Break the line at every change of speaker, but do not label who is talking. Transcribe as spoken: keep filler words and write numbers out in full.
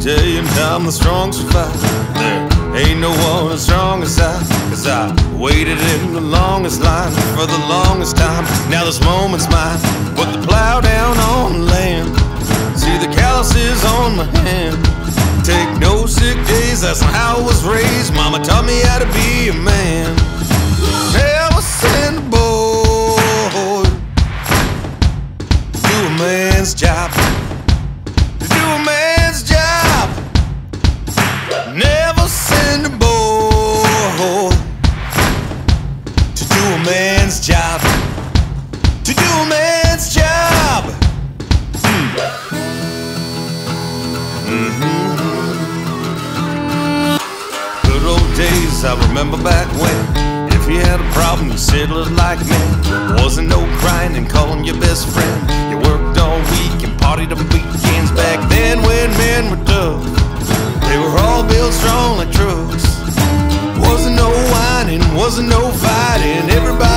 day and time the strong survive. There ain't no one as strong as I, 'cause I waited in the longest line for the longest time. Now this moment's mine. Put the plow down on the land, see the calluses on my hand. Take no sick days, that's not how I was raised. Mama taught me how to be a man. Never send a boy to do a man's job. To do a man's job. Never send a boy to do a man's job. To do a man's job. Mm. Mm-hmm. Good old days, I remember back when, if you had a problem, you settled it like men. Wasn't no crying and calling your best friend. You worked all week and partied on weekends. Back then when men were tough, they were all built strong like trucks. Wasn't no whining, wasn't no fighting. Everybody